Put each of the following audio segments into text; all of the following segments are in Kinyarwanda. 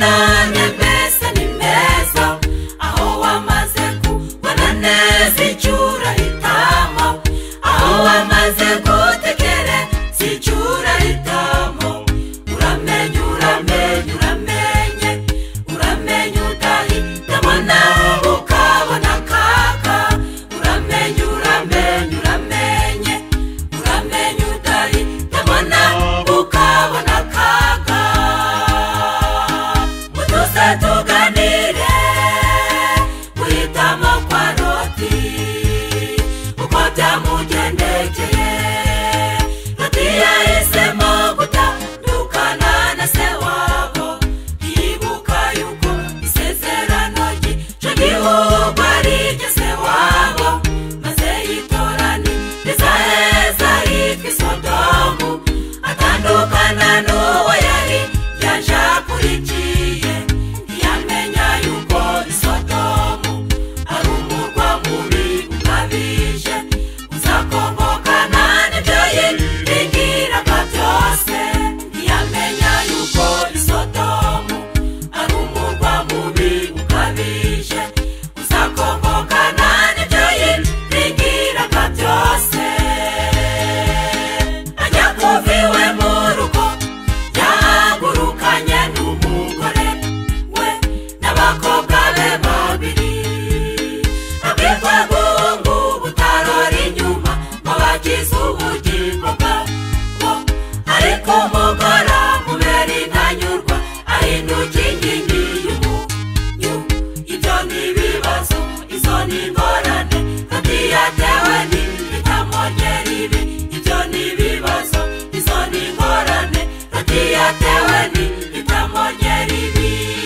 none mbese ni meza aho wamaze kubona neza icyo urahitamo aho wamaze gutekereza icyo urahitamo uramenye uramenye uramenye uramenye udahitamo nawe ukabona akaga uramenye uramenye uramenye uramenye udahitamo nawe ukabona akaga mutuze tuganire guhitamo kwa Loti uko byamugendekeye Loti yahisemo gutandukana na se wabo yibuka yuko isezerano ry'icyo gihugu ari irya se wabo maze yitoraniriza heza hitwa i Sodomu atandukana n'uwo yari yaje akurikiye ntiyamenya yuko i Sodomu ari umurwa mubi ukabije uzakongokana n'ibyo yiringiraga byose ntiyamenya yuko i Sodomu ari umurwa mubi ukabije uzakongokana n'ibyo yiringiraga byose ajya kuva iwe mu rugo yahagurukanye n'umugore we n'abakobwa be babiri abwirwa guhungu butarora inyuma ngo bagize ubugingo bwabo ariko umugore amubera intanyurwa ahinduka inkingi y'umunyu ibyo ni ibibazo izo ni ingorane Loti yatewe n'ihitamo rye ribi ibyo ni ibibazo izo ni ingorane Loti yatewe n'ihitamo rye ribi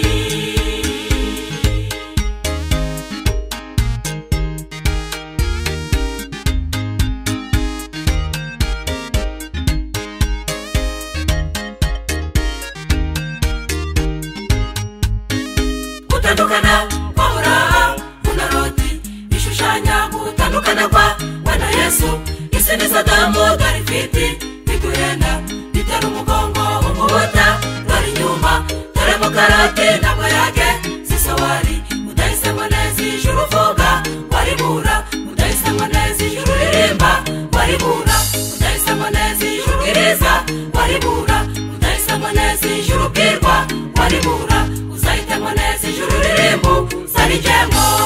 gutandukana kwa Aburahamu na Loti bishushanya gutandukana kwa we na Yesu isi ni Sodomu dore ifite biguhenda bitera umugongo umubuta dore inyuma dore mu karoti ntabwo yage sisowari udahisemo neza ijuru uvuga waribura udahisemo neza ijuru ririmba waribura udahisemo neza ijuru iriza waribura udahisemo neza ijuru bwirwa waribura uzahitemo neza ijuru ririmba uzarijyemo